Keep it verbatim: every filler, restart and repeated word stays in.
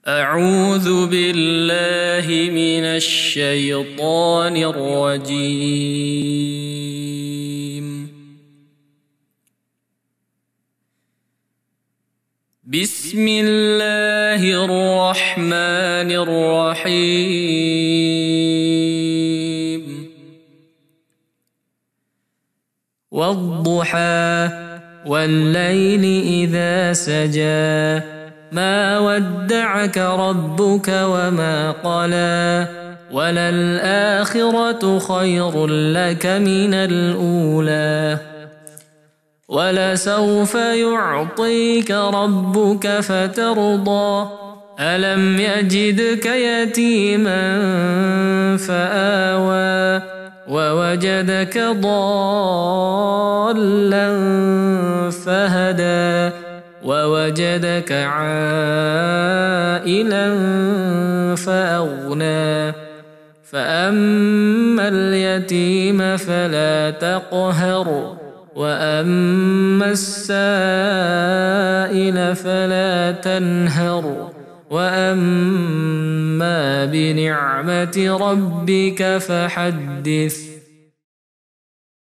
أعوذ بالله من الشيطان الرجيم. بسم الله الرحمن الرحيم. والضحى والليل إذا سجى ما ودعك ربك وما قلى وللآخرة خير لك من الأولى ولسوف يعطيك ربك فترضى ألم يجدك يتيما فآوى ووجدك ضالا فهدى ووجدك عائلا فأغنى فأما اليتيم فلا تقهر وأما السائل فلا تنهر وأما بنعمة ربك فحدث.